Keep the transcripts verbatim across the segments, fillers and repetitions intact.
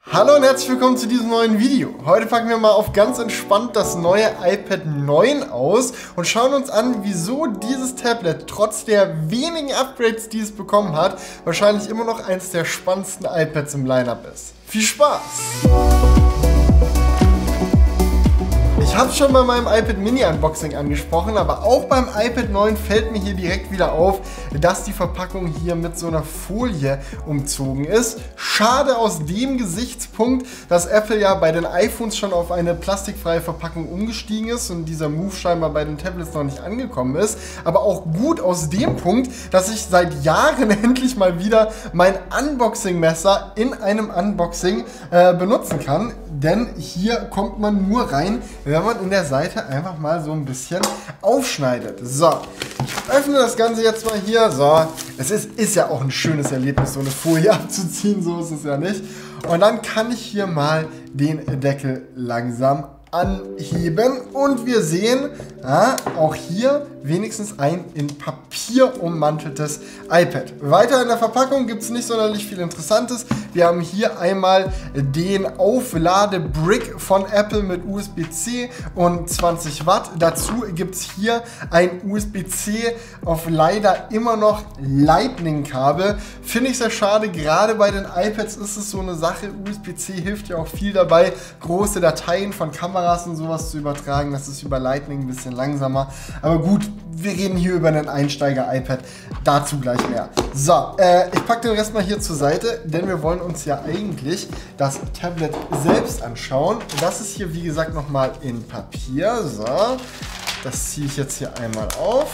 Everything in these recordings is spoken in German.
Hallo und herzlich willkommen zu diesem neuen Video. Heute packen wir mal auf ganz entspannt das neue iPad neun aus und schauen uns an, wieso dieses Tablet trotz der wenigen Upgrades, die es bekommen hat, wahrscheinlich immer noch eines der spannendsten iPads im Lineup ist. Viel Spaß! Ich habe es schon bei meinem iPad Mini Unboxing angesprochen, aber auch beim iPad neun fällt mir hier direkt wieder auf, dass die Verpackung hier mit so einer Folie umzogen ist. Schade aus dem Gesichtspunkt, dass Apple ja bei den iPhones schon auf eine plastikfreie Verpackung umgestiegen ist und dieser Move scheinbar bei den Tablets noch nicht angekommen ist. Aber auch gut aus dem Punkt, dass ich seit Jahren endlich mal wieder mein Unboxing-Messer in einem Unboxing äh, benutzen kann. Denn hier kommt man nur rein, wenn man in der Seite einfach mal so ein bisschen aufschneidet. So, ich öffne das Ganze jetzt mal hier. So, es ist, ist ja auch ein schönes Erlebnis, so eine Folie abzuziehen, so ist es ja nicht. Und dann kann ich hier mal den Deckel langsam anheben und wir sehen, ja, auch hier wenigstens ein in Papier ummanteltes iPad. Weiter in der Verpackung gibt es nicht sonderlich viel Interessantes. Wir haben hier einmal den Aufladebrick von Apple mit U S B C und zwanzig Watt. Dazu gibt es hier ein U S B C auf leider immer noch Lightning-Kabel. Finde ich sehr schade, gerade bei den iPads ist es so eine Sache. U S B C hilft ja auch viel dabei, große Dateien von Kameras und sowas zu übertragen. Das ist über Lightning ein bisschen langsamer. Aber gut, wir reden hier über einen Einsteiger-iPad. Dazu gleich mehr. So, äh, ich packe den Rest mal hier zur Seite, denn wir wollen uns ja eigentlich das Tablet selbst anschauen. Das ist hier, wie gesagt, nochmal in Papier. So, das ziehe ich jetzt hier einmal auf.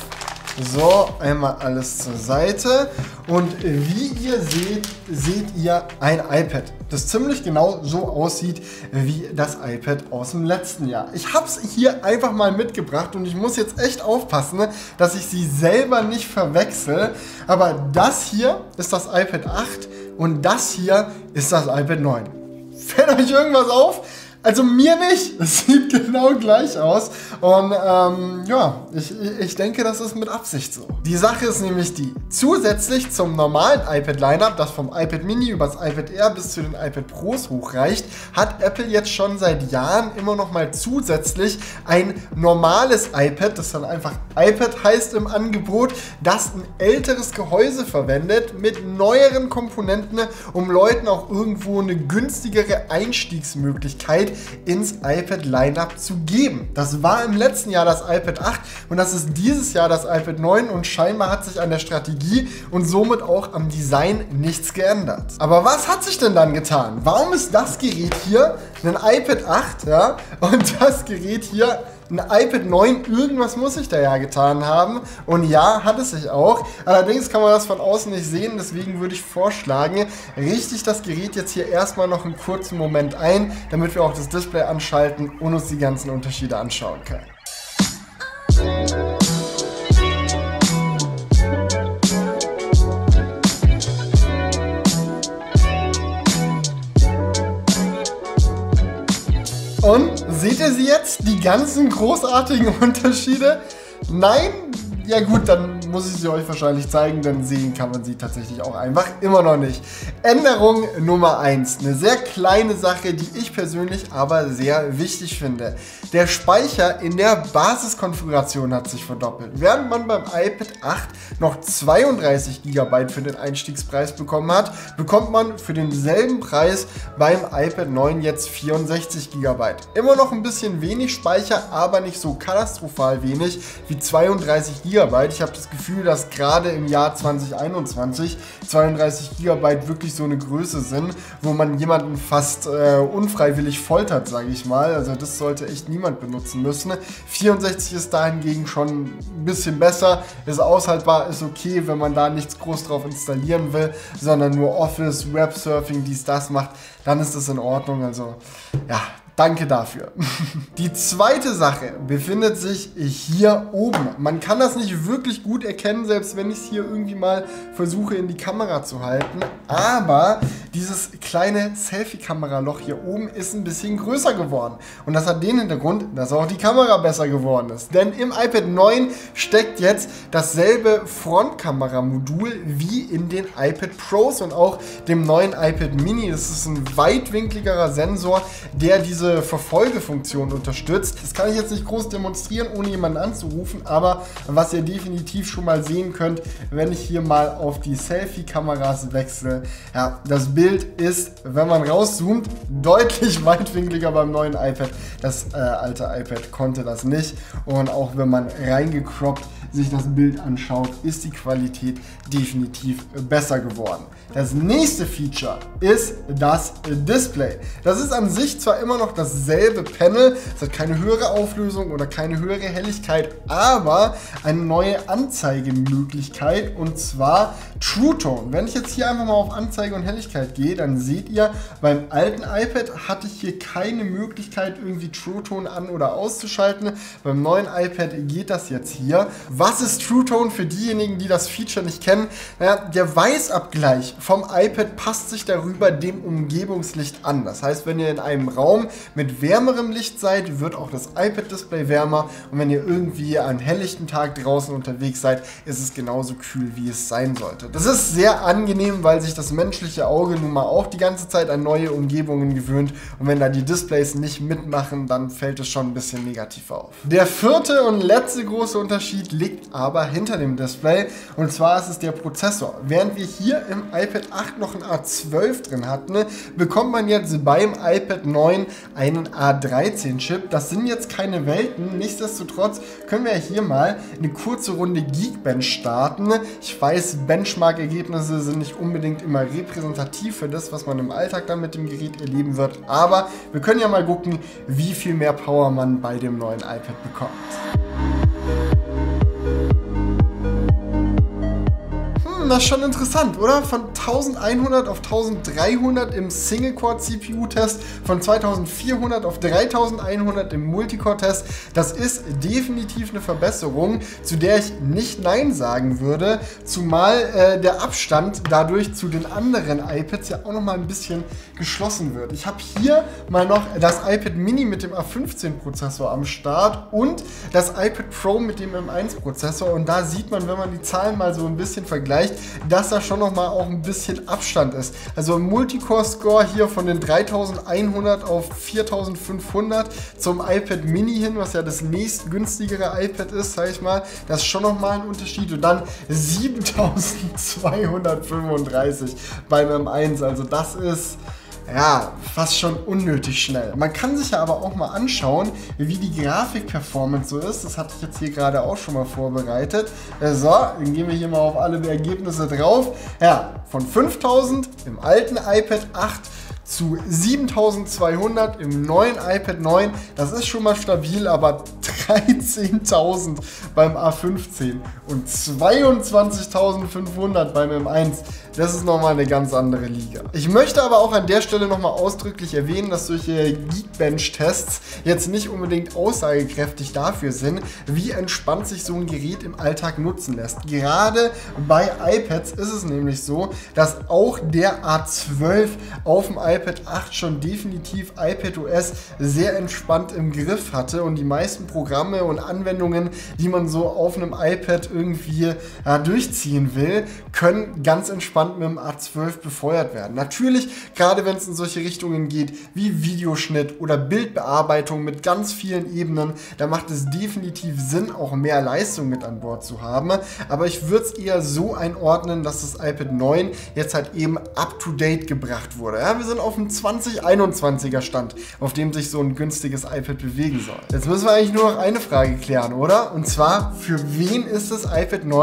So, einmal alles zur Seite. Und wie ihr seht, seht ihr ein iPad, das ziemlich genau so aussieht wie das iPad aus dem letzten Jahr. Ich habe es hier einfach mal mitgebracht und ich muss jetzt echt aufpassen, dass ich sie selber nicht verwechsel. Aber das hier ist das iPad acht und das hier ist das iPad neun. Fällt euch irgendwas auf? Also mir nicht, es sieht genau gleich aus und ähm, ja, ich, ich denke, das ist mit Absicht so. Die Sache ist nämlich die, zusätzlich zum normalen iPad-Lineup, das vom iPad Mini über das iPad Air bis zu den iPad Pros hochreicht, hat Apple jetzt schon seit Jahren immer noch mal zusätzlich ein normales iPad, das dann einfach iPad heißt im Angebot, das ein älteres Gehäuse verwendet mit neueren Komponenten, um Leuten auch irgendwo eine günstigere Einstiegsmöglichkeit ins iPad-Lineup zu geben. Das war im letzten Jahr das iPad acht und das ist dieses Jahr das iPad neun und scheinbar hat sich an der Strategie und somit auch am Design nichts geändert. Aber was hat sich denn dann getan? Warum ist das Gerät hier ein iPad acht, ja, und das Gerät hier ein iPad neun, irgendwas muss sich da ja getan haben. Und ja, hat es sich auch. Allerdings kann man das von außen nicht sehen, deswegen würde ich vorschlagen, richte ich das Gerät jetzt hier erstmal noch einen kurzen Moment ein, damit wir auch das Display anschalten und uns die ganzen Unterschiede anschauen können. Und seht ihr sie jetzt? Die ganzen großartigen Unterschiede? Nein? Ja gut, dann muss ich sie euch wahrscheinlich zeigen, denn sehen kann man sie tatsächlich auch einfach immer noch nicht. Änderung Nummer eins. Eine sehr kleine Sache, die ich persönlich aber sehr wichtig finde. Der Speicher in der Basiskonfiguration hat sich verdoppelt. Während man beim iPad acht noch zweiunddreißig Gigabyte für den Einstiegspreis bekommen hat, bekommt man für denselben Preis beim iPad neun jetzt vierundsechzig Gigabyte. Immer noch ein bisschen wenig Speicher, aber nicht so katastrophal wenig wie zweiunddreißig Gigabyte. Ich habe das Gefühl, dass gerade im Jahr zwanzig einundzwanzig zweiunddreißig Gigabyte wirklich so eine Größe sind, wo man jemanden fast äh, unfreiwillig foltert, sage ich mal. Also das sollte echt niemand benutzen müssen. vierundsechzig ist da hingegen schon ein bisschen besser, ist aushaltbar, ist okay, wenn man da nichts groß drauf installieren will, sondern nur Office, Websurfing, dies, das macht, dann ist das in Ordnung. Also ja, danke dafür. Die zweite Sache befindet sich hier oben. Man kann das nicht wirklich gut erkennen, selbst wenn ich es hier irgendwie mal versuche in die Kamera zu halten. Aber dieses kleine Selfie-Kameraloch hier oben ist ein bisschen größer geworden. Und das hat den Hintergrund, dass auch die Kamera besser geworden ist. Denn im iPad neun steckt jetzt dasselbe Frontkameramodul wie in den iPad Pros und auch dem neuen iPad Mini. Das ist ein weitwinkligerer Sensor, der diese Verfolgefunktion unterstützt. Das kann ich jetzt nicht groß demonstrieren, ohne jemanden anzurufen, aber was ihr definitiv schon mal sehen könnt, wenn ich hier mal auf die Selfie-Kameras wechsle, ja, das Bild ist, wenn man rauszoomt, deutlich weitwinkliger beim neuen iPad. Das äh, alte iPad konnte das nicht und auch wenn man reingecroppt sich das Bild anschaut, ist die Qualität definitiv besser geworden. Das nächste Feature ist das Display. Das ist an sich zwar immer noch dasselbe Panel, es hat keine höhere Auflösung oder keine höhere Helligkeit, aber eine neue Anzeigemöglichkeit und zwar True Tone. Wenn ich jetzt hier einfach mal auf Anzeige und Helligkeit gehe, dann seht ihr, beim alten iPad hatte ich hier keine Möglichkeit irgendwie True Tone an- oder auszuschalten. Beim neuen iPad geht das jetzt hier. Was ist True Tone für diejenigen, die das Feature nicht kennen? Ja, der Weißabgleich vom iPad passt sich darüber dem Umgebungslicht an. Das heißt, wenn ihr in einem Raum mit wärmerem Licht seid, wird auch das iPad-Display wärmer und wenn ihr irgendwie an helllichten Tag draußen unterwegs seid, ist es genauso kühl, wie es sein sollte. Das ist sehr angenehm, weil sich das menschliche Auge nun mal auch die ganze Zeit an neue Umgebungen gewöhnt und wenn da die Displays nicht mitmachen, dann fällt es schon ein bisschen negativ auf. Der vierte und letzte große Unterschied liegt aber hinter dem Display und zwar ist es der Prozessor. Während wir hier im iPad acht noch einen A zwölf drin hatten, bekommt man jetzt beim iPad neun einen A dreizehn Chip. Das sind jetzt keine Welten, nichtsdestotrotz können wir hier mal eine kurze Runde Geekbench starten. Ich weiß, Benchmark-Ergebnisse sind nicht unbedingt immer repräsentativ für das, was man im Alltag dann mit dem Gerät erleben wird, aber wir können ja mal gucken, wie viel mehr Power man bei dem neuen iPad bekommt. Das ist schon interessant, oder? Von eintausendeinhundert auf eintausenddreihundert im Single-Core-C P U-Test, von zweitausendvierhundert auf dreitausendeinhundert im Multicore-Test. Das ist definitiv eine Verbesserung, zu der ich nicht Nein sagen würde, zumal äh, der Abstand dadurch zu den anderen iPads ja auch noch mal ein bisschen geschlossen wird. Ich habe hier mal noch das iPad Mini mit dem A fünfzehn Prozessor am Start und das iPad Pro mit dem M eins Prozessor und da sieht man, wenn man die Zahlen mal so ein bisschen vergleicht, dass da schon noch mal auch ein bisschen Abstand ist. Also im Multicore-Score hier von den dreitausendeinhundert auf viertausendfünfhundert zum iPad Mini hin, was ja das nächstgünstigere iPad ist, sag ich mal, das ist schon noch mal ein Unterschied. Und dann siebentausendzweihundertfünfunddreißig beim M eins, also das ist ja, fast schon unnötig schnell. Man kann sich ja aber auch mal anschauen, wie die Grafik-Performance so ist. Das hatte ich jetzt hier gerade auch schon mal vorbereitet. So, dann gehen wir hier mal auf alle Ergebnisse drauf. Ja, von fünftausend im alten iPad acht zu siebentausendzweihundert im neuen iPad neun. Das ist schon mal stabil, aber dreizehntausend beim A fünfzehn und zweiundzwanzigtausendfünfhundert beim M eins. Das ist nochmal eine ganz andere Liga. Ich möchte aber auch an der Stelle nochmal ausdrücklich erwähnen, dass solche Geekbench-Tests jetzt nicht unbedingt aussagekräftig dafür sind, wie entspannt sich so ein Gerät im Alltag nutzen lässt. Gerade bei iPads ist es nämlich so, dass auch der A zwölf auf dem iPad acht schon definitiv iPadOS sehr entspannt im Griff hatte und die meisten Programme und Anwendungen, die man so auf einem iPad irgendwie ja, durchziehen will, können ganz entspannt mit dem A zwölf befeuert werden. Natürlich, gerade wenn es in solche Richtungen geht, wie Videoschnitt oder Bildbearbeitung mit ganz vielen Ebenen, da macht es definitiv Sinn, auch mehr Leistung mit an Bord zu haben. Aber ich würde es eher so einordnen, dass das iPad neun jetzt halt eben up-to-date gebracht wurde. Ja, wir sind auf dem zwanzig einundzwanziger Stand, auf dem sich so ein günstiges iPad bewegen soll. Jetzt müssen wir eigentlich nur noch eine Frage klären, oder? Und zwar, für wen ist das iPad neun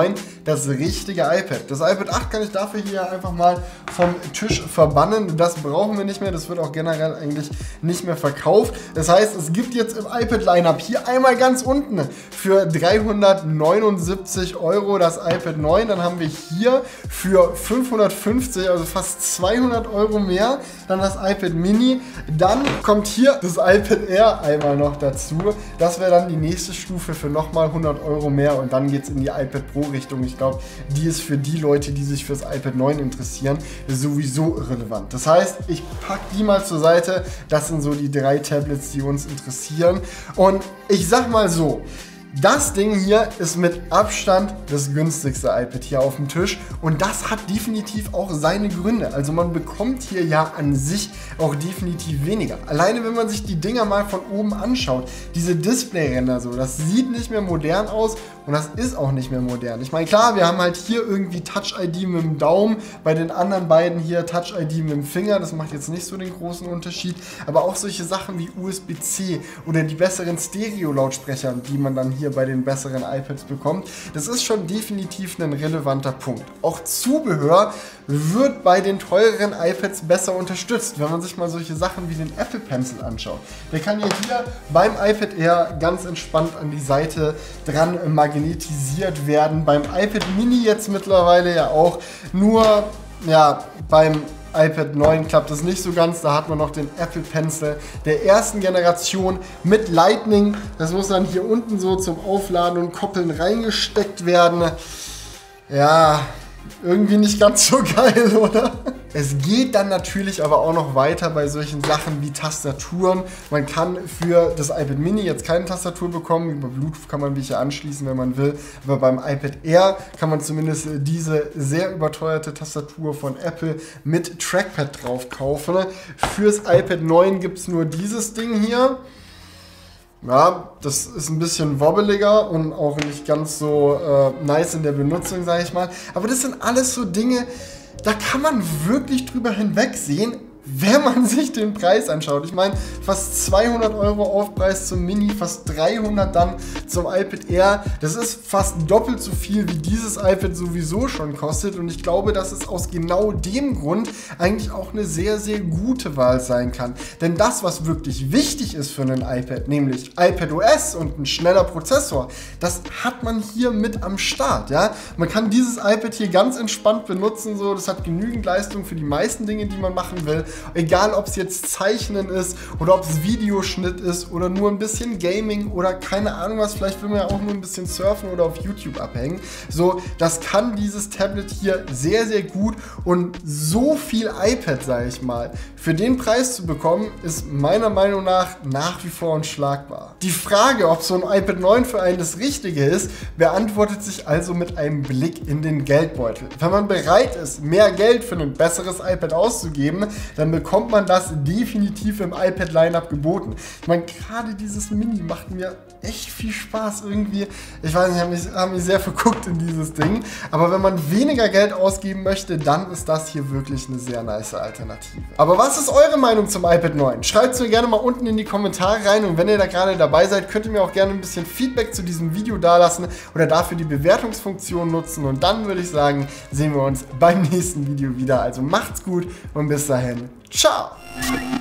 das richtige iPad. Das iPad acht kann ich dafür hier einfach mal vom Tisch verbannen. Das brauchen wir nicht mehr, das wird auch generell eigentlich nicht mehr verkauft. Das heißt, es gibt jetzt im iPad-Line-Up hier einmal ganz unten für dreihundertneunundsiebzig Euro das iPad neun. Dann haben wir hier für fünfhundertfünfzig, also fast zweihundert Euro mehr, dann das iPad Mini. Dann kommt hier das iPad Air einmal noch dazu. Das wäre dann die nächste Stufe für nochmal hundert Euro mehr und dann geht es in die iPad Pro Richtung. Ich glaube, die ist für die Leute, die sich fürs iPad neun interessieren, sowieso irrelevant. Das heißt, ich packe die mal zur Seite. Das sind so die drei Tablets, die uns interessieren. Und ich sag mal so, das Ding hier ist mit Abstand das günstigste iPad hier auf dem Tisch und das hat definitiv auch seine Gründe. Also man bekommt hier ja an sich auch definitiv weniger. Alleine wenn man sich die Dinger mal von oben anschaut, diese Displayränder so, das sieht nicht mehr modern aus und das ist auch nicht mehr modern. Ich meine, klar, wir haben halt hier irgendwie Touch-I D mit dem Daumen, bei den anderen beiden hier Touch-I D mit dem Finger, das macht jetzt nicht so den großen Unterschied, aber auch solche Sachen wie U S B C oder die besseren Stereo-Lautsprecher, die man dann hier bei den besseren iPads bekommt, das ist schon definitiv ein relevanter Punkt. Auch Zubehör wird bei den teureren iPads besser unterstützt, wenn man sich mal solche Sachen wie den Apple Pencil anschaut. Der kann ja hier beim iPad Air ganz entspannt an die Seite dran magnetisiert werden. Beim iPad Mini jetzt mittlerweile ja auch, nur ja, beim iPad neun klappt das nicht so ganz, da hat man noch den Apple Pencil der ersten Generation mit Lightning. Das muss dann hier unten so zum Aufladen und Koppeln reingesteckt werden. Ja, irgendwie nicht ganz so geil, oder? Es geht dann natürlich aber auch noch weiter bei solchen Sachen wie Tastaturen. Man kann für das iPad Mini jetzt keine Tastatur bekommen. Über Bluetooth kann man welche anschließen, wenn man will. Aber beim iPad Air kann man zumindest diese sehr überteuerte Tastatur von Apple mit Trackpad drauf kaufen. Fürs iPad neun gibt es nur dieses Ding hier. Ja, das ist ein bisschen wobbeliger und auch nicht ganz so äh, nice in der Benutzung, sage ich mal. Aber das sind alles so Dinge, da kann man wirklich drüber hinwegsehen, wenn man sich den Preis anschaut. Ich meine, fast zweihundert Euro Aufpreis zum Mini, fast dreihundert dann zum iPad Air. Das ist fast doppelt so viel, wie dieses iPad sowieso schon kostet. Und ich glaube, dass es aus genau dem Grund eigentlich auch eine sehr, sehr gute Wahl sein kann. Denn das, was wirklich wichtig ist für ein iPad, nämlich iPadOS und ein schneller Prozessor, das hat man hier mit am Start. Ja? Man kann dieses iPad hier ganz entspannt benutzen. So. Das hat genügend Leistung für die meisten Dinge, die man machen will. Egal, ob es jetzt Zeichnen ist oder ob es Videoschnitt ist oder nur ein bisschen Gaming oder keine Ahnung was, vielleicht will man ja auch nur ein bisschen surfen oder auf YouTube abhängen. So, das kann dieses Tablet hier sehr, sehr gut und so viel iPad, sage ich mal, für den Preis zu bekommen, ist meiner Meinung nach nach wie vor unschlagbar. Die Frage, ob so ein iPad neun für einen das Richtige ist, beantwortet sich also mit einem Blick in den Geldbeutel. Wenn man bereit ist, mehr Geld für ein besseres iPad auszugeben, dann bekommt man das definitiv im iPad-Line-Up geboten. Ich meine, gerade dieses Mini macht mir echt viel Spaß irgendwie. Ich weiß nicht, ich habe mich, hab mich sehr verguckt in dieses Ding. Aber wenn man weniger Geld ausgeben möchte, dann ist das hier wirklich eine sehr nice Alternative. Aber was ist eure Meinung zum iPad neun? Schreibt es mir gerne mal unten in die Kommentare rein. Und wenn ihr da gerade dabei seid, könnt ihr mir auch gerne ein bisschen Feedback zu diesem Video dalassen oder dafür die Bewertungsfunktion nutzen. Und dann würde ich sagen, sehen wir uns beim nächsten Video wieder. Also macht's gut und bis dahin. Ciao!